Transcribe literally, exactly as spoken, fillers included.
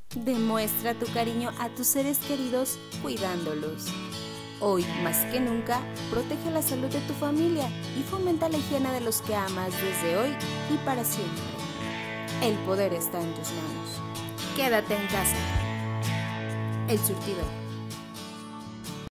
Demuestra tu cariño a tus seres queridos cuidándolos. Hoy, más que nunca, protege la salud de tu familia y fomenta la higiene de los que amas desde hoy y para siempre. El poder está en tus manos. Quédate en casa. El Surtidor.